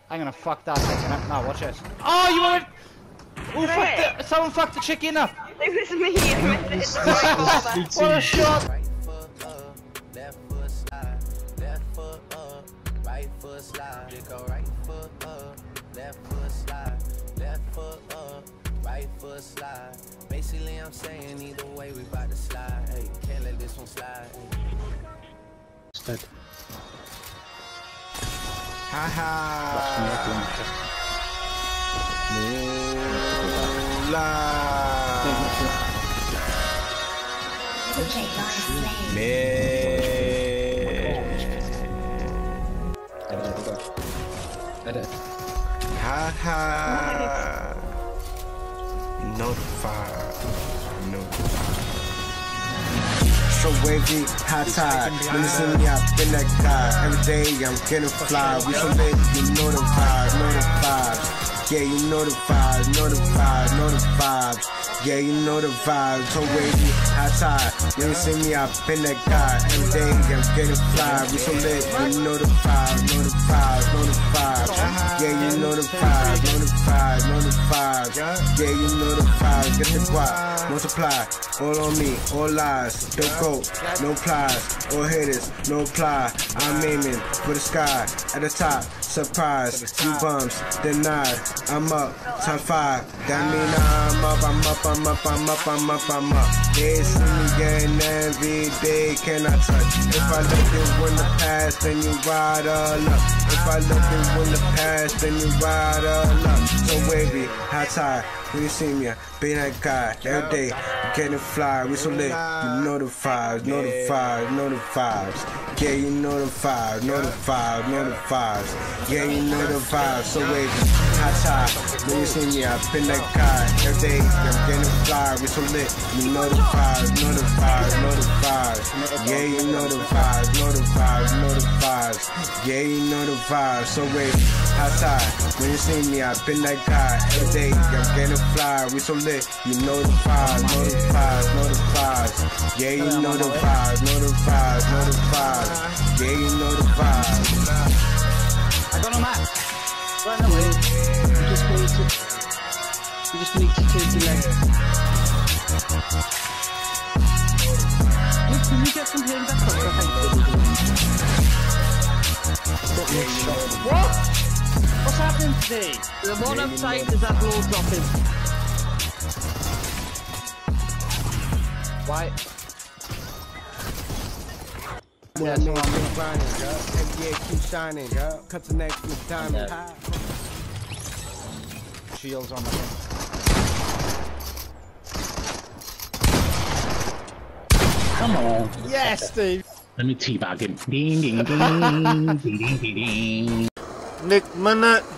I'm gonna fuck that chicken up now, watch this. Oh, you want Who fucked it? Someone fucked the chicken up! It was me, it's my fault. What a shot! Right foot up, left foot slide, left foot up, right foot slide. You go right foot up, left foot slide, left foot up, right foot slide. Basically, I'm saying either way we bout to slide. Hey, can't let this one slide. It's dead. Haha! Edit. Haha. Notified. So wavy, high tide. When you see me up in that car, every day I'm getting fly. We so lit, you know the vibes, Yeah, you know the vibes, Yeah, you know the vibes. So wavy, high tide. When you see me up in that car, every day I'm getting fly. We so lit, you know the vibes, Yeah, you know the vibes, Yeah, you know the vibes. Get the guap, multiply, all on me, all lies. Don't go, no plies, all haters, no ply. I'm aiming for the sky, at the top, surprise. You bums, denied, I'm up, time 5. That mean I'm up. They see me getting every day, can I touch? If I let it win the past, then you ride all up. If I let it win the past, then you ride all up. So wavy, high tide, when you see me, I be that guy. Every day, getting fly, we so lit. You know the vibes, Yeah, you know the vibes, Yeah, you know the vibes. So wavy, high tide, when you see me, I been that guy. Every day, I'm getting fly, we so lit. You know the vibes, Yeah, you know the vibes, Yeah, you know the vibes. So wavy, high tide, when you see me, I been that guy. Every day, I'm getting fly, we so lit. You know the vibes, Yeah, you know the vibes, Yeah, you know the vibes. I got no map. Run away. You just need to take your leg. Look, can you get from here and back up? What? What's happening today? The one upside is that blow dropping. Why? Yeah, so I'm grinding, girl. Every year keep shining, girl. Cut the next with diamond. Shields on the thing. Come on. Yes, Steve. Let me teabag him. Ding, ding, ding, ding, ding, ding, ding. Nick Minute.